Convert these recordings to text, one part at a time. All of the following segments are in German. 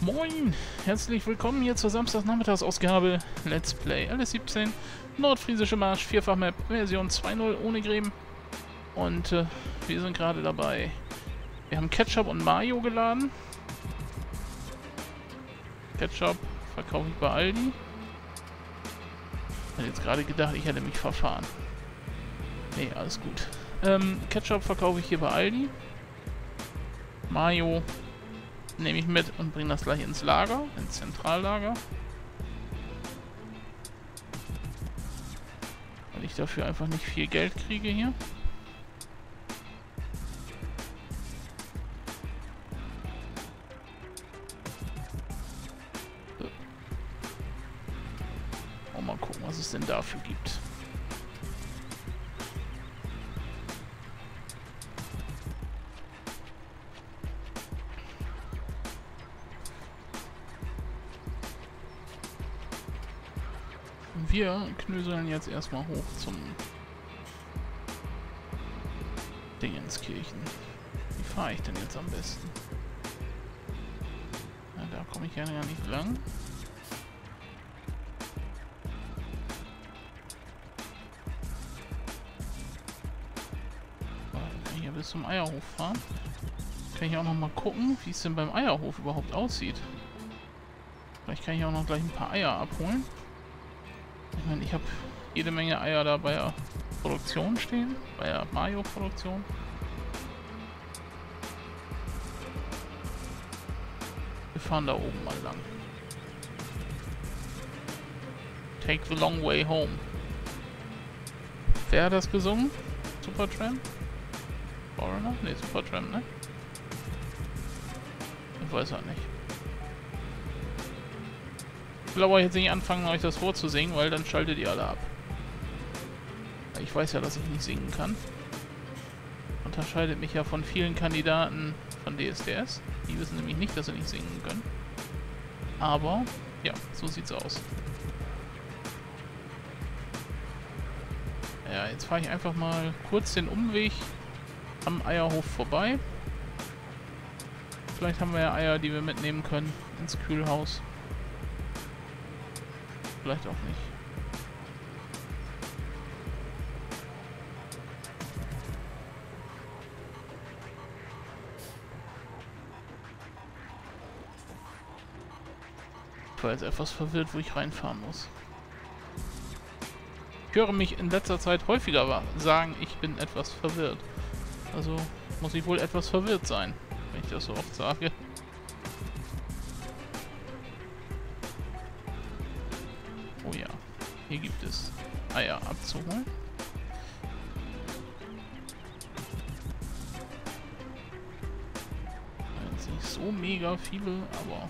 Moin, herzlich willkommen hier zur Samstagnachmittagsausgabe Let's Play LS17 Nordfriesische Marsch, Vierfach-Map, Version 2.0 ohne Gräben. Und wir sind gerade dabei. Wir haben Ketchup und Mayo geladen. Ketchup verkaufe ich bei Aldi. Ich hätte jetzt gerade gedacht, ich hätte mich verfahren. Nee, alles gut. Ketchup verkaufe ich hier bei Aldi. Mayo nehme ich mit und bringe das gleich ins Lager, ins Zentrallager. Weil ich dafür einfach nicht viel Geld kriege hier. So. Und mal gucken, was es denn dafür gibt. Wir knöseln jetzt erstmal hoch zum Dingenskirchen. Wie fahre ich denn jetzt am besten? Na, da komme ich ja gar nicht lang. Dann kann ich ja bis zum Eierhof fahren. Kann ich auch noch mal gucken, wie es denn beim Eierhof überhaupt aussieht. Vielleicht kann ich auch noch gleich ein paar Eier abholen. Ich meine, ich habe jede Menge Eier da bei der Produktion stehen, bei der Mayo-Produktion. Wir fahren da oben mal lang. Take the long way home. Wer hat das gesungen? Supertramp? Foreigner? Ne, Supertramp, ne? Ich weiß auch nicht. Ich will aber jetzt nicht anfangen, euch das vorzusingen, weil dann schaltet ihr alle ab. Ich weiß ja, dass ich nicht singen kann. Unterscheidet mich ja von vielen Kandidaten von DSDS. Die wissen nämlich nicht, dass sie nicht singen können. Aber, ja, so sieht's aus. Ja, jetzt fahre ich einfach mal kurz den Umweg am Eierhof vorbei. Vielleicht haben wir ja Eier, die wir mitnehmen können ins Kühlhaus. Vielleicht auch nicht. Ich war jetzt etwas verwirrt, wo ich reinfahren muss. Ich höre mich in letzter Zeit häufiger sagen, ich bin etwas verwirrt. Also muss ich wohl etwas verwirrt sein, wenn ich das so oft sage. Oh ja, hier gibt es Eier abzuholen. Jetzt nicht so mega viele, aber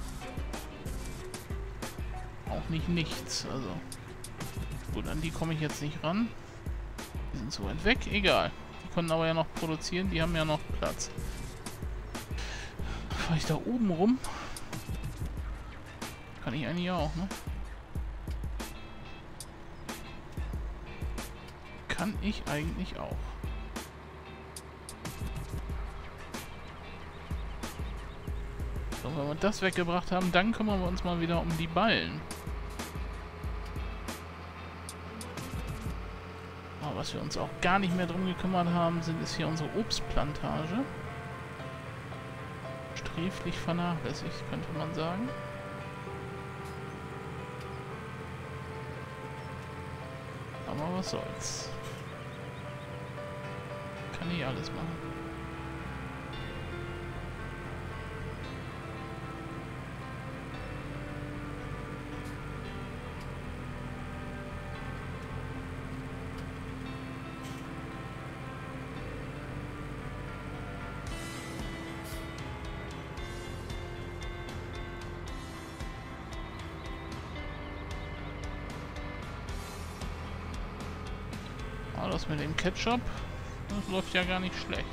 auch nicht nichts. Also gut, an die komme ich jetzt nicht ran. Die sind so weit weg, egal. Die können aber ja noch produzieren, die haben ja noch Platz. Fahre ich da oben rum? Kann ich eigentlich auch, ne? Kann ich eigentlich auch. So, wenn wir das weggebracht haben, dann kümmern wir uns mal wieder um die Ballen. Aber was wir uns auch gar nicht mehr drum gekümmert haben, ist hier unsere Obstplantage. Sträflich vernachlässigt, könnte man sagen. Aber was soll's. Kann ich alles machen. Aber das mit dem Ketchup, das läuft ja gar nicht schlecht.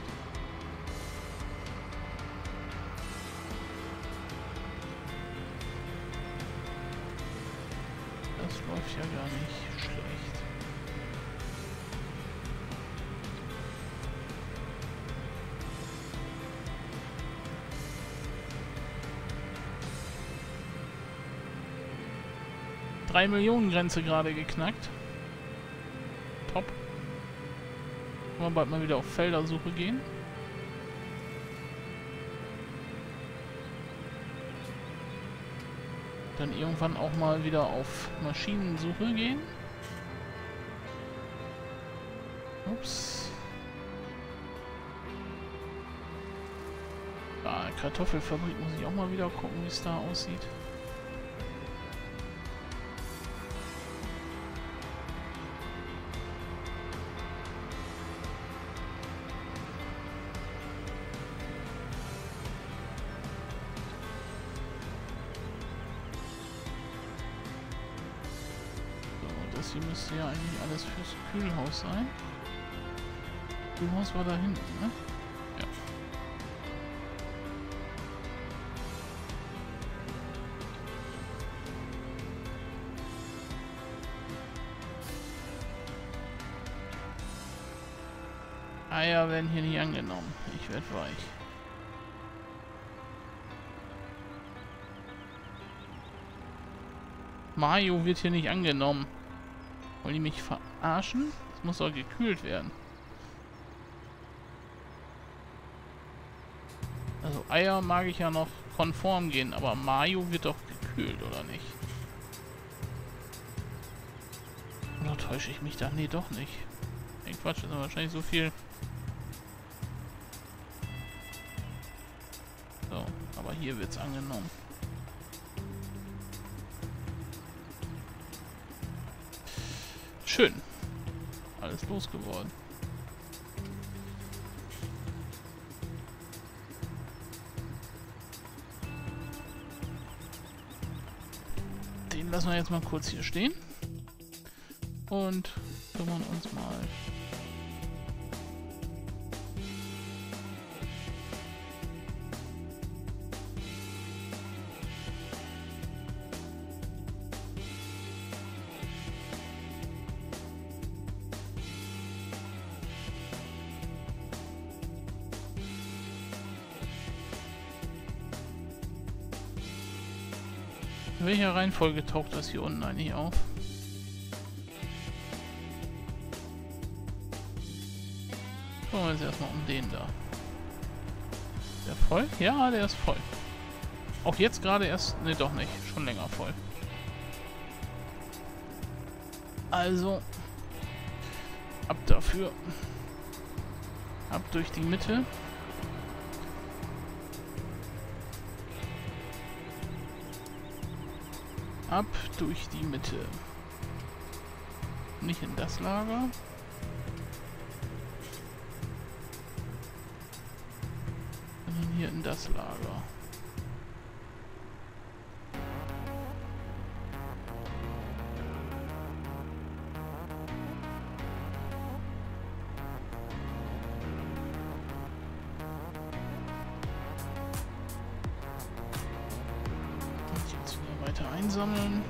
Das läuft ja gar nicht schlecht. 3 Millionen Grenze gerade geknackt. Top. Können wir bald mal wieder auf Feldersuche gehen. Dann irgendwann auch mal wieder auf Maschinensuche gehen. Ups. Ah, Kartoffelfabrik muss ich auch mal wieder gucken, wie es da aussieht. Das hier müsste ja eigentlich alles fürs Kühlhaus sein. Kühlhaus war da hinten, ne? Ja. Eier werden hier nicht angenommen. Ich werde weich. Mayo wird hier nicht angenommen. Wollen die mich verarschen? Das muss doch gekühlt werden. Also Eier mag ich ja noch konform gehen, aber Mayo wird doch gekühlt, oder nicht? Oder täusche ich mich da? Nee, doch nicht. Nee, Quatsch, das ist wahrscheinlich so viel. So, aber hier wird's angenommen. Schön. Alles losgeworden. Den lassen wir jetzt mal kurz hier stehen. Und kümmern uns mal. In welcher Reihenfolge taucht das hier unten eigentlich auf? Schauen wir jetzt erstmal um den da. Ist der voll? Ja, der ist voll. Auch jetzt gerade erst... Ne, doch nicht. Schon länger voll. Also... Ab dafür. Ab durch die Mitte. Ab durch die Mitte. Nicht in das Lager. Sondern hier in das Lager. Einsammeln.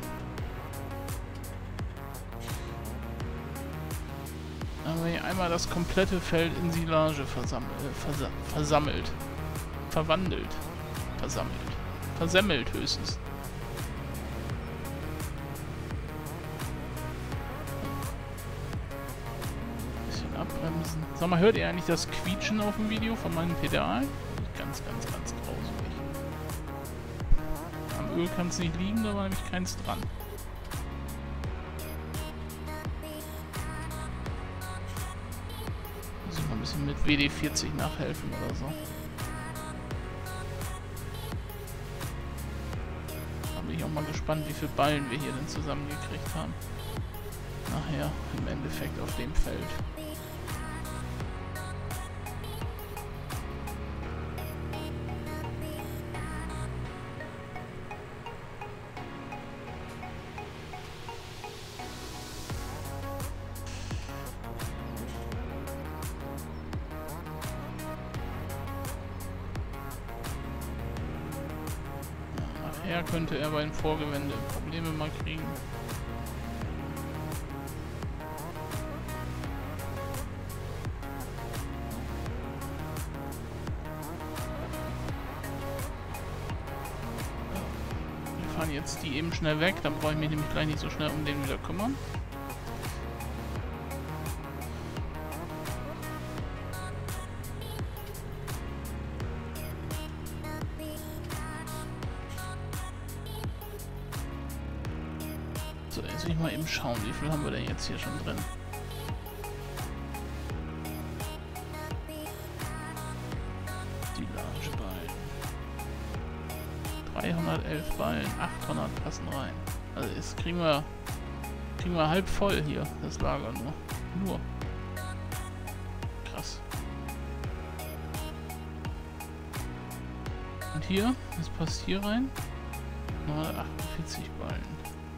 Dann haben wir hier einmal das komplette Feld in Silage versammelt. Verwandelt. Versammelt. Versemmelt höchstens. Bisschen abbremsen. Sag mal, hört ihr eigentlich das Quietschen auf dem Video von meinen Pedalen? Ganz, ganz, ganz grausig. Öl kann es nicht liegen, da war nämlich keins dran. Muss ich mal ein bisschen mit WD-40 nachhelfen oder so. Da bin ich auch mal gespannt, wie viele Ballen wir hier denn zusammengekriegt haben. Nachher im Endeffekt auf dem Feld. Nachher könnte er bei den Vorgewände Probleme mal kriegen. fahren jetzt die eben schnell weg, dann brauche ich mich nämlich gleich nicht so schnell um den wieder kümmern. So, jetzt will ich mal eben schauen, wie viel haben wir denn jetzt hier schon drin. Silageballen. 311 Ballen, 800 passen rein. Also jetzt kriegen wir halb voll hier, das Lager nur. Krass. Und hier, was passt hier rein? 948 Ballen.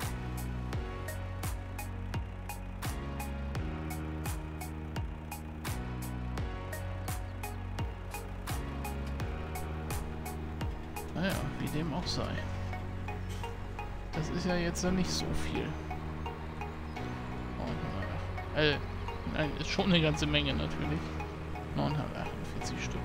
Naja, wie dem auch sei. Das ist ja jetzt nicht so viel. Nein, ist schon eine ganze Menge natürlich. 948 Stück.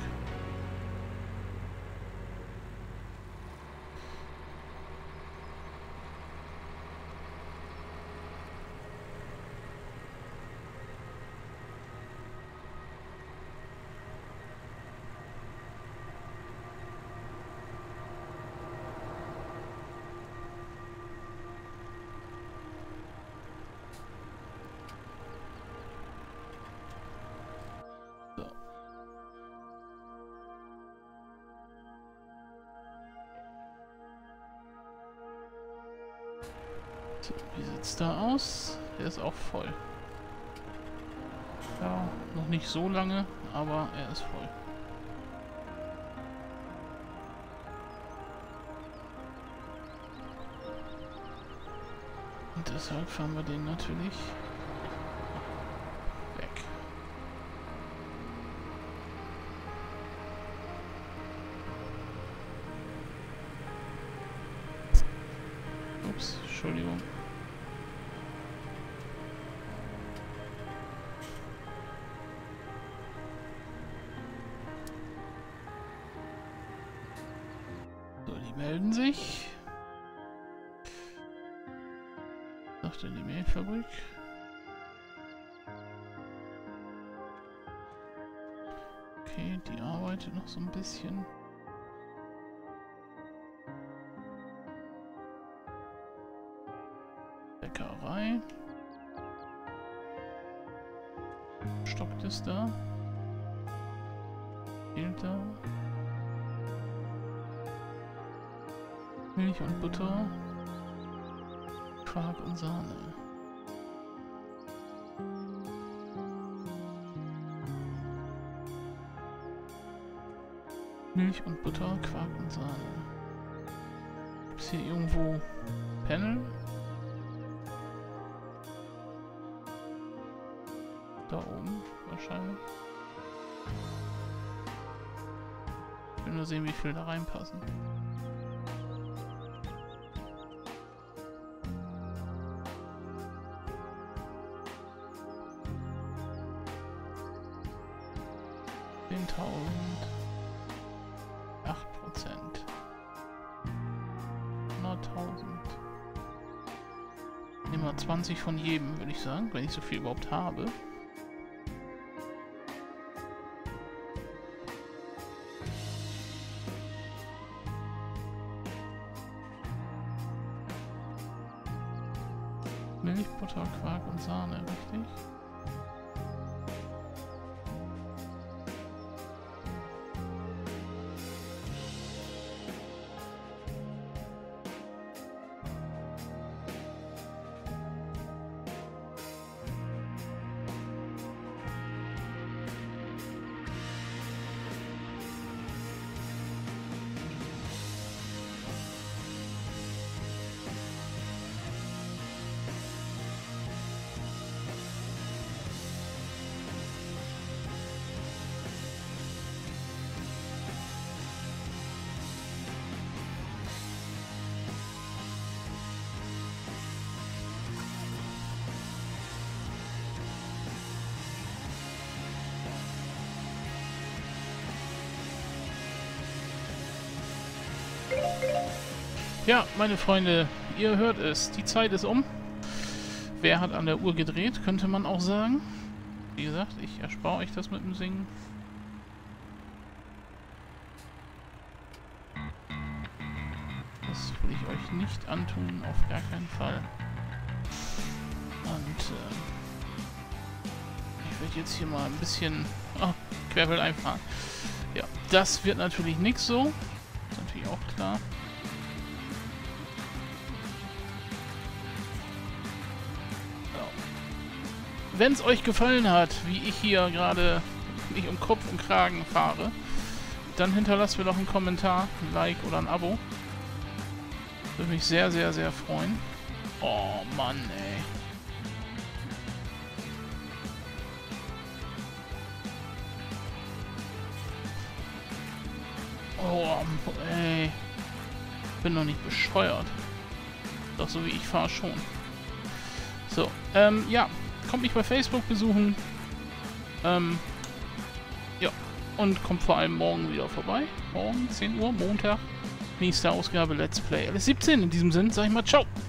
So, wie sieht's da aus? Der ist auch voll. Ja, noch nicht so lange, aber er ist voll. Und deshalb fahren wir den natürlich weg. Ups, Entschuldigung. So, die melden sich. Sagt denn die Mehlfabrik? Okay, die arbeitet noch so ein bisschen. Bäckerei. Stockt es da? Fehlt da? Milch und Butter. Quark und Sahne. Milch und Butter, Quark und Sahne. Gibt es hier irgendwo Panel? Da oben wahrscheinlich. Ich will nur sehen, wie viel da reinpassen. Nehmen wir 20 von jedem, würde ich sagen, wenn ich so viel überhaupt habe. Milch, Butter, Quark und Sahne, richtig? Ja, meine Freunde, ihr hört es. Die Zeit ist um. Wer hat an der Uhr gedreht, könnte man auch sagen. Wie gesagt, ich erspare euch das mit dem Singen. Das will ich euch nicht antun, auf gar keinen Fall. Und ich werde jetzt hier mal ein bisschen querfeld einfahren. Ja, das wird natürlich nichts so. Ist natürlich auch klar. Wenn es euch gefallen hat, wie ich hier gerade nicht um Kopf und Kragen fahre, dann hinterlasst mir doch einen Kommentar, ein Like oder ein Abo. Würde mich sehr, sehr, sehr freuen. Oh Mann, ey. Oh, ey. Bin doch nicht bescheuert. Doch so wie ich fahre schon. So, ja. Kommt mich bei Facebook besuchen. Ja. Und kommt vor allem morgen wieder vorbei. Morgen, 10 Uhr, Montag. Nächste Ausgabe Let's Play LS17. In diesem Sinne sage ich mal ciao.